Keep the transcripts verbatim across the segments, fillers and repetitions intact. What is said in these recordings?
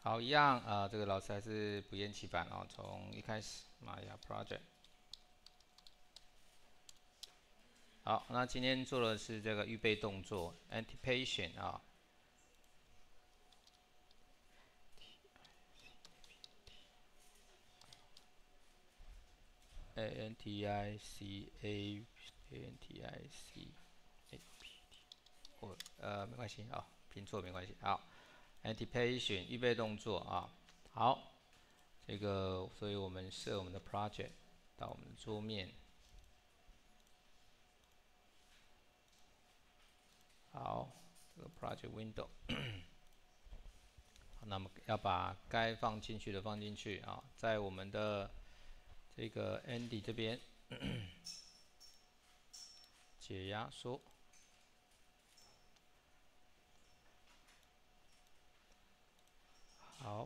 好，一样啊、呃，这个老师还是不厌其烦哦，从一开始 Maya Project。好，那今天做的是这个预备动作 anticipation 啊。A N T I C A A N T I C A P T， 我呃没关系啊，拼错没关系。好 ，anticipation 预备动作啊。好，这个所以我们设我们的 project 到我们的桌面。好，这个 project window。那么要把该放进去的放进去啊，在我们的这个 Andy 这边解压缩。好，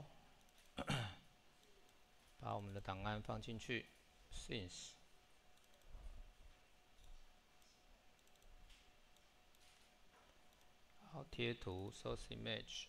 把我们的档案放进去 ，since。好，贴图 source image。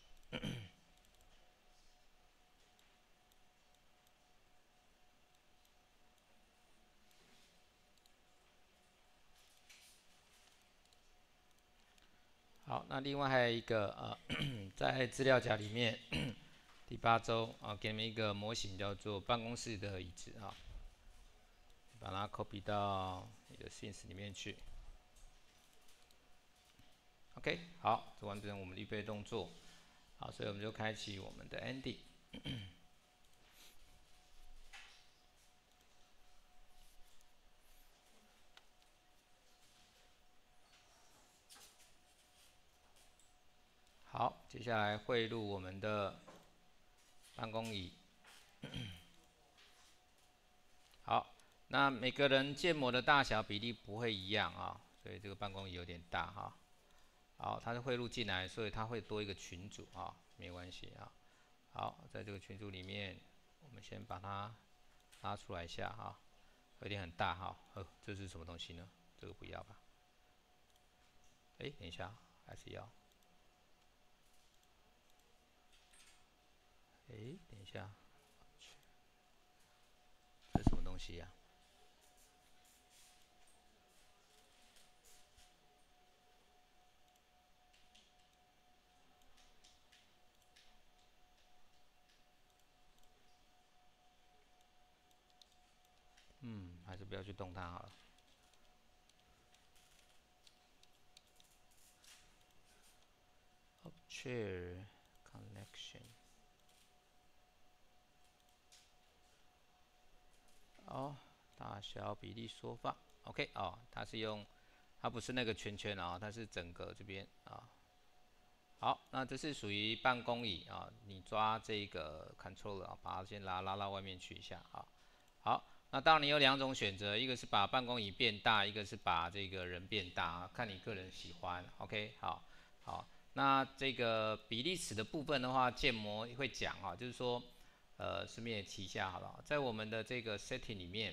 好，那另外还有一个呃，在资料夹里面第八周啊，给你们一个模型叫做办公室的椅子啊，把它 copy 到你的 since 里面去。OK， 好，这完成我们的预备动作。好，所以我们就开启我们的 Andy。好，接下来汇入我们的办公椅。好，那每个人建模的大小比例不会一样啊，所以这个办公椅有点大哈。好，它是汇入进来，所以它会多一个群组啊，没关系啊。好，在这个群组里面，我们先把它拉出来一下哈，有点很大哈。呃，这是什么东西呢？这个不要吧？哎，等一下，还是要。哎，等一下，这是什么东西呀、啊？嗯，还是不要去动它好了。Share connection。哦，大小比例缩放。OK， 哦，它是用，它不是那个圈圈啊、哦，它是整个这边啊、哦。好，那这是属于办公椅啊、哦，你抓这个 controller 啊，把它先拉拉到外面去一下啊。好，那当然你有两种选择，一个是把办公椅变大，一个是把这个人变大，看你个人喜欢。OK， 好，好，那这个比例尺的部分的话，建模会讲啊，就是说，呃，顺便也提一下好了，在我们的这个 setting 里面，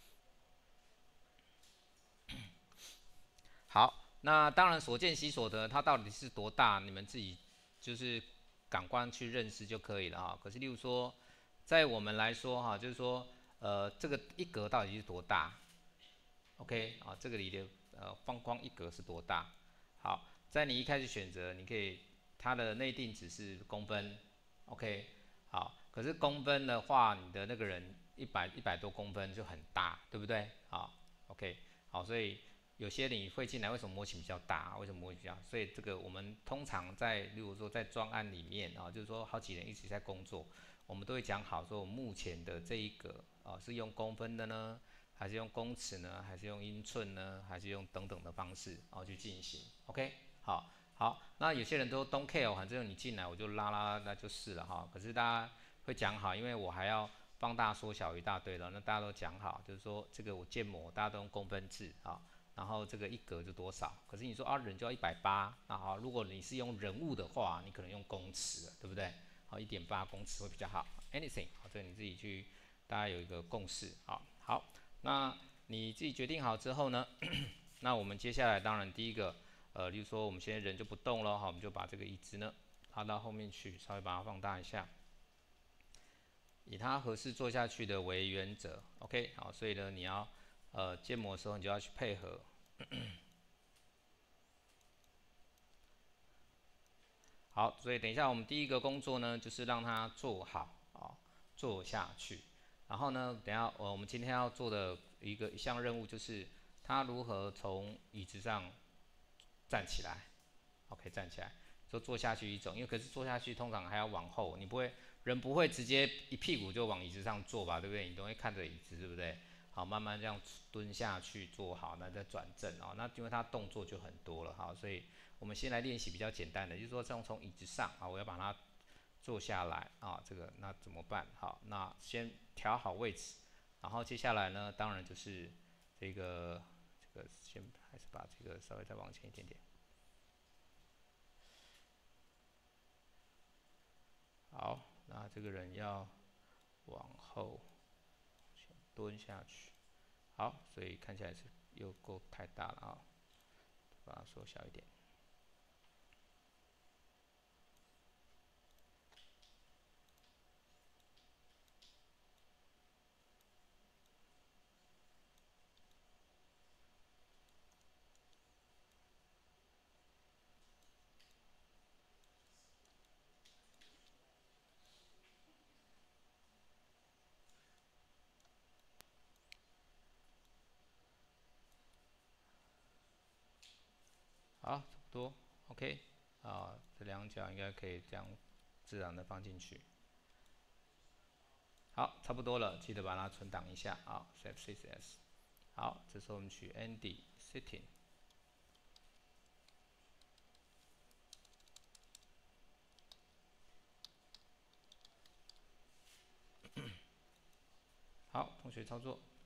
好，那当然所见悉所得，它到底是多大，你们自己就是感官去认识就可以了哈。可是，例如说，在我们来说哈，就是说，呃，这个一格到底是多大？OK 啊，这个里的呃方框一格是多大？好，在你一开始选择，你可以它的内定值是公分，OK，好，可是公分的话，你的那个人一百一百多公分就很大，对不对？好，OK，好，所以有些你会进来，为什么模型比较大？为什么模型比较？所以这个我们通常在，例如说在专案里面啊，就是说好几人一起在工作，我们都会讲好说，我目前的这一个啊是用公分的呢，还是用公尺呢，还是用英寸呢，还是用等等的方式啊去进行 ？OK， 好，好，那有些人都 don't care， 反正你进来我就拉拉，那就是了哈。可是大家会讲好，因为我还要放大缩小一大堆了，那大家都讲好，就是说这个我建模大家都用公分制啊。然后这个一格就多少？可是你说啊，人就要一百八，那好，如果你是用人物的话，你可能用公尺了，对不对？好，一点八公尺会比较好。Anything， 好，这个你自己去，大家有一个共识。好，好，那你自己决定好之后呢，那我们接下来当然第一个，呃，例如说我们现在人就不动了，好，我们就把这个椅子呢拉到后面去，稍微把它放大一下。 以它合适做下去的为原则 ，OK， 好，所以呢，你要呃建模的时候，你就要去配合。好，所以等一下我们第一个工作呢，就是让它做好啊，做下去。然后呢，等一下呃我们今天要做的一个一项任务就是它如何从椅子上站起来 ，OK， 站起来，就坐下去一种，因为可是坐下去通常还要往后，你不会人不会直接一屁股就往椅子上坐吧，对不对？你都会看着椅子，对不对？好，慢慢这样蹲下去坐好，那再转正哦。那因为它动作就很多了，好，所以我们先来练习比较简单的，就是说这样从椅子上啊，我要把它坐下来啊，这个那怎么办？好，那先调好位置，然后接下来呢，当然就是这个这个先还是把这个稍微再往前一点点。好，那这个人要往后蹲下去。好，所以看起来是又够太大了啊，把它缩小一点。好，差不多 ，OK， 啊，这两脚应该可以这样自然的放进去。好，差不多了，记得把它存档一下啊 ，Save C S S。好，这时候我们去 Andy Sitting。好，同学操作。